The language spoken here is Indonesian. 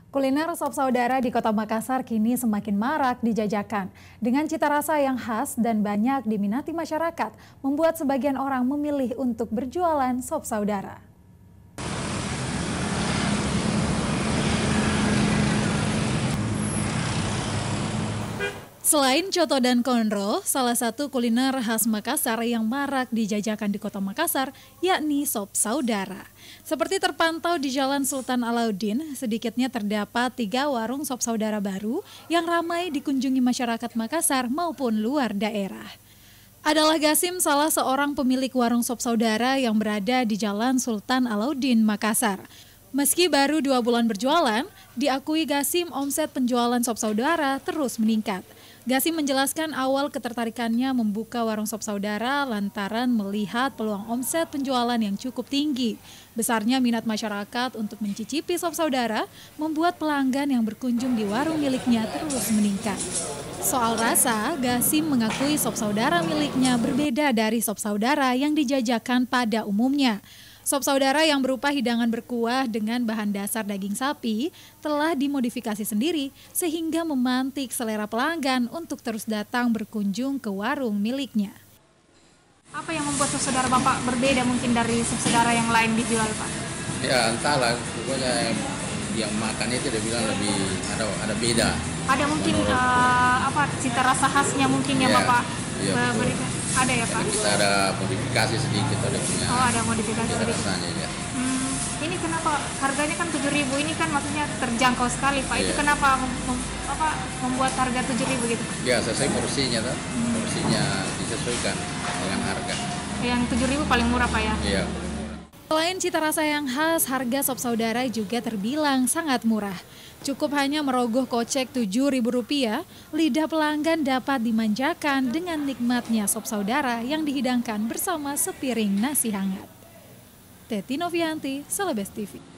Kuliner sop saudara di Kota Makassar kini semakin marak dijajakan. Dengan cita rasa yang khas dan banyak diminati masyarakat, membuat sebagian orang memilih untuk berjualan sop saudara. Selain coto dan konro, salah satu kuliner khas Makassar yang marak dijajakan di Kota Makassar yakni sop saudara. Seperti terpantau di Jalan Sultan Alauddin, sedikitnya terdapat 3 warung sop saudara baru yang ramai dikunjungi masyarakat Makassar maupun luar daerah. Adalah Gasim, salah seorang pemilik warung sop saudara yang berada di Jalan Sultan Alauddin, Makassar. Meski baru 2 bulan berjualan, diakui Gasim omset penjualan sop saudara terus meningkat. Gasim menjelaskan awal ketertarikannya membuka warung sop saudara lantaran melihat peluang omset penjualan yang cukup tinggi. Besarnya minat masyarakat untuk mencicipi sop saudara membuat pelanggan yang berkunjung di warung miliknya terus meningkat. Soal rasa, Gasim mengakui sop saudara miliknya berbeda dari sop saudara yang dijajakan pada umumnya. Sop saudara yang berupa hidangan berkuah dengan bahan dasar daging sapi telah dimodifikasi sendiri sehingga memantik selera pelanggan untuk terus datang berkunjung ke warung miliknya. Apa yang membuat sop saudara Bapak berbeda mungkin dari sop saudara yang lain dijual, Pak? Ya entahlah, pokoknya yang makan itu dia bilang lebih ada beda. Ada mungkin cita rasa khasnya mungkin ya, Bapak berikan? Ada ya, Pak? Kita ada modifikasi sedikit, ada punya. Oh, ada modifikasi sedikit. Rasanya ya. Ini kenapa harganya kan 7.000, ini kan maksudnya terjangkau sekali, Pak. Itu kenapa membuat harga 7.000 gitu? Ya, sesuai porsinya tuh. Porsinya disesuaikan dengan harga. Yang 7.000 paling murah, Pak ya? Iya. Selain cita rasa yang khas, harga sop saudara juga terbilang sangat murah. Cukup hanya merogoh kocek Rp7.000, lidah pelanggan dapat dimanjakan dengan nikmatnya sop saudara yang dihidangkan bersama sepiring nasi hangat. Teti Novianti, Celebes TV.